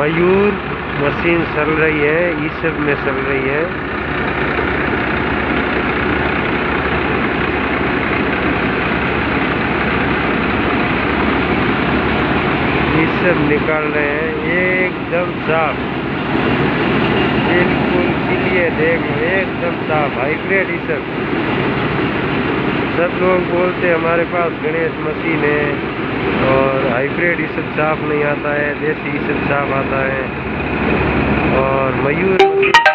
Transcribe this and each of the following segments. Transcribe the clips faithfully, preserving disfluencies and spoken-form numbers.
मयूर machine चल रही है, इस सब में चल रही है। ये सब निकाल रहे हैं एकदम साफ, बिल्कुल क्लियर, देख लो एकदम साफ हाइब्रिड। ये सब सब लोग बोलते हैं हमारे पास गणेश मशीन है और हाइब्रिड ये सब साफ नहीं आता है, देसी ये सब साफ आता है। और मयूर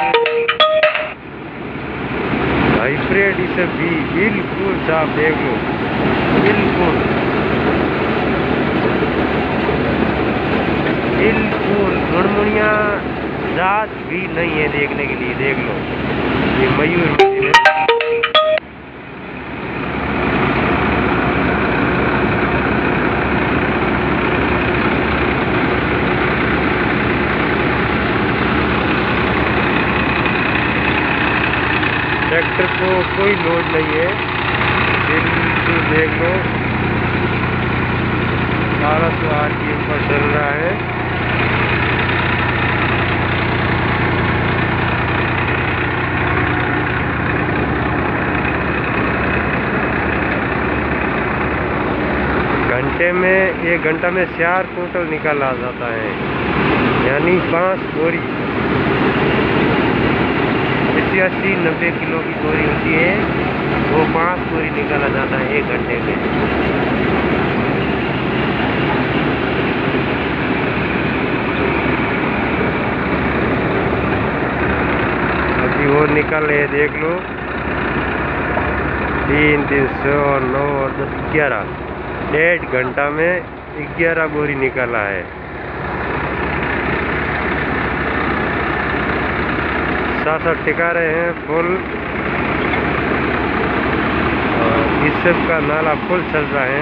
हाइब्रिड ये सब भी बिल्कुल साफ, देख लो बिल्कुल बिल्कुल मुड़मुड़िया जात भी नहीं है देखने के लिए। देख लो ये मयूर मशीन है। ट्रैक्टर को कोई लोड नहीं है, बिल्कुल देख लो बारह सौ आर पी एम पर चल रहा है। घंटे में एक घंटा में चार कुंटल निकाला जाता है, यानी पाँच बोरी अस्सी नब्बे किलो की बोरी होती है, वो पाँच बोरी निकाला जाता है एक घंटे में। अभी वो निकल रहे हैं, देख लो तीन तीन सौ और नौ और दस ग्यारह, डेढ़ घंटा में ग्यारह बोरी निकाला है। साथ साथ टिका रहे हैं फुल, और इस सब का नाला फुल चल रहा है।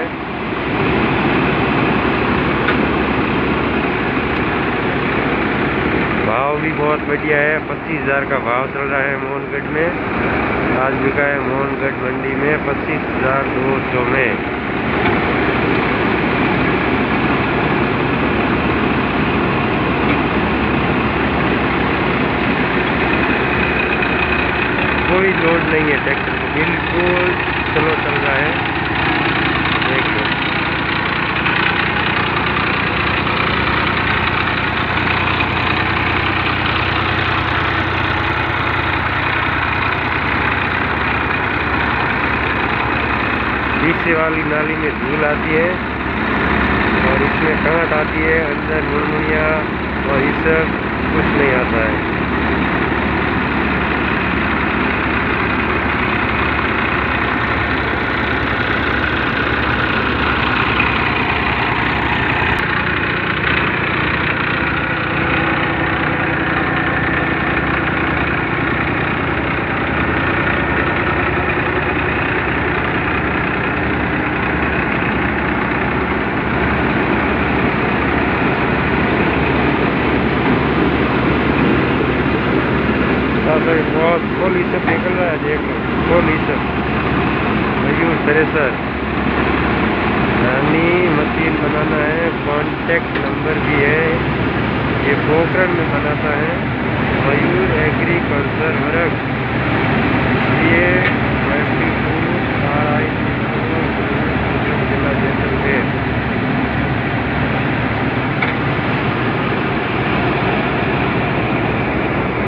भाव भी बहुत बढ़िया है, पच्चीस हजार का भाव चल रहा है मोहनगढ़ में। आज बिका है मोहनगढ़ मंडी में पच्चीस हजार दो सौ में। कोई लोड नहीं है ट्रैक्टर को, बिल्कुल स्लो चल रहा है, देख लो। पीछे वाली नाली में धूल आती है और इसमें कांट आती है, अंदर मुड़मुड़िया और ये सब कुछ नहीं आता है। बहुत फुल ही सब निकल रहा है, देख लो फुल ही सब मयूर थ्रेसर, यानी मशीन बनाना है। कॉन्टेक्ट नंबर भी है, ये पोखरण में बनाता है मयूर एग्रीकल्चर वर्क। ये